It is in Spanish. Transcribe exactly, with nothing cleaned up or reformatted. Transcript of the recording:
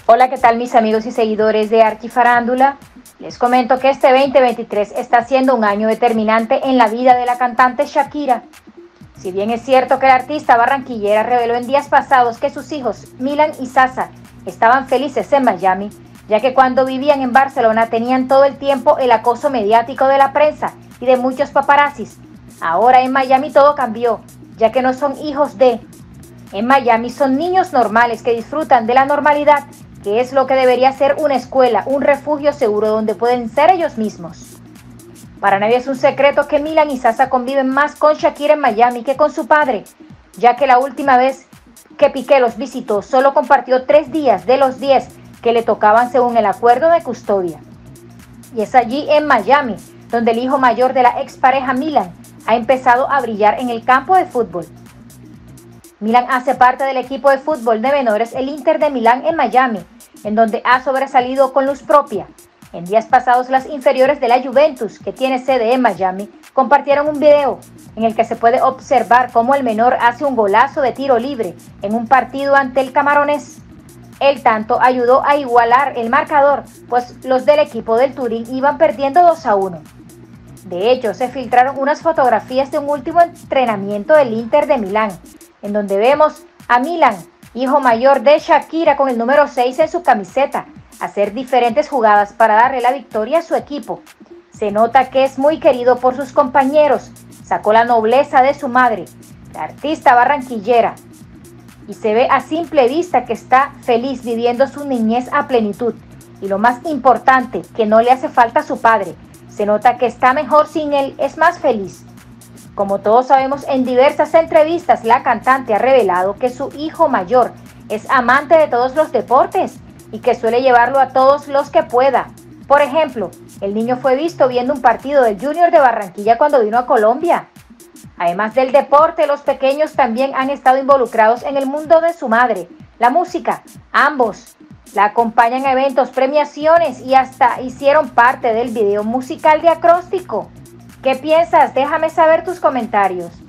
Hola, ¿qué tal mis amigos y seguidores de Archifarándula? Les comento que este veinte veintitrés está siendo un año determinante en la vida de la cantante Shakira. Si bien es cierto que la artista barranquillera reveló en días pasados que sus hijos, Milan y Sasa, estaban felices en Miami, ya que cuando vivían en Barcelona tenían todo el tiempo el acoso mediático de la prensa y de muchos paparazzis. Ahora en Miami todo cambió, ya que no son hijos de... En Miami son niños normales que disfrutan de la normalidad, que es lo que debería ser una escuela, un refugio seguro donde pueden ser ellos mismos. Para nadie es un secreto que Milan y Sasa conviven más con Shakira en Miami que con su padre, ya que la última vez que Piqué los visitó solo compartió tres días de los diez que le tocaban según el acuerdo de custodia. Y es allí en Miami donde el hijo mayor de la expareja Milan ha empezado a brillar en el campo de fútbol. Milan hace parte del equipo de fútbol de menores el Inter de Milán en Miami, en donde ha sobresalido con luz propia. En días pasados, las inferiores de la Juventus, que tiene sede en Miami, compartieron un video en el que se puede observar cómo el menor hace un golazo de tiro libre en un partido ante el Camarones. El tanto ayudó a igualar el marcador, pues los del equipo del Turín iban perdiendo dos a uno. De hecho, se filtraron unas fotografías de un último entrenamiento del Inter de Milán, en donde vemos a Milan, hijo mayor de Shakira, con el número seis en su camiseta, hacer diferentes jugadas para darle la victoria a su equipo. Se nota que es muy querido por sus compañeros, sacó la nobleza de su madre, la artista barranquillera, y se ve a simple vista que está feliz viviendo su niñez a plenitud. Y lo más importante, que no le hace falta a su padre, se nota que está mejor sin él, es más feliz. Como todos sabemos, en diversas entrevistas la cantante ha revelado que su hijo mayor es amante de todos los deportes y que suele llevarlo a todos los que pueda. Por ejemplo, el niño fue visto viendo un partido del Junior de Barranquilla cuando vino a Colombia. Además del deporte, los pequeños también han estado involucrados en el mundo de su madre, la música. Ambos la acompañan a eventos, premiaciones y hasta hicieron parte del video musical de Acróstico. ¿Qué piensas? Déjame saber tus comentarios.